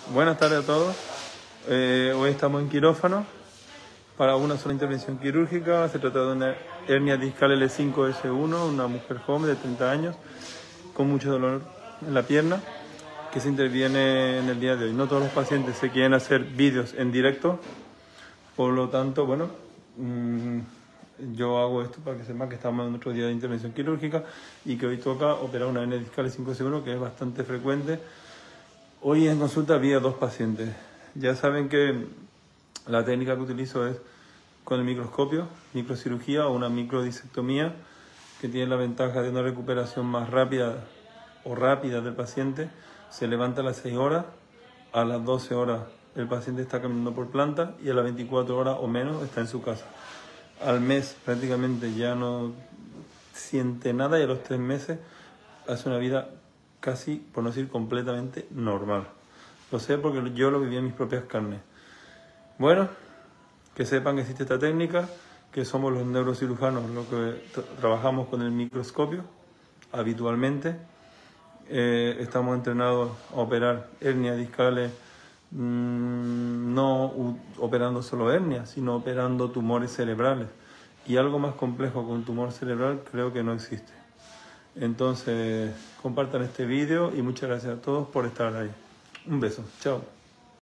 Buenas tardes a todos. Hoy estamos en quirófano para una sola intervención quirúrgica. Se trata de una hernia discal L5-S1, una mujer joven de 30 años con mucho dolor en la pierna que se interviene en el día de hoy. No todos los pacientes se quieren hacer vídeos en directo, por lo tanto, bueno, yo hago esto para que sepan que estamos en otro día de intervención quirúrgica y que hoy toca operar una hernia discal L5-S1 que es bastante frecuente. Hoy en consulta había 2 pacientes. Ya saben que la técnica que utilizo es con el microscopio, microcirugía o una microdisectomía, que tiene la ventaja de una recuperación más rápida del paciente. Se levanta a las 6 horas, a las 12 horas el paciente está caminando por planta y a las 24 horas o menos está en su casa. Al mes prácticamente ya no siente nada y a los 3 meses hace una vida casi, por no decir completamente normal. Lo sé porque yo lo viví en mis propias carnes. Bueno, que sepan que existe esta técnica, que somos los neurocirujanos los que trabajamos con el microscopio habitualmente. Estamos entrenados a operar hernias discales, no operando solo hernias, sino operando tumores cerebrales. Y algo más complejo que un tumor cerebral creo que no existe. Entonces, compartan este vídeo y muchas gracias a todos por estar ahí. Un beso. Chao.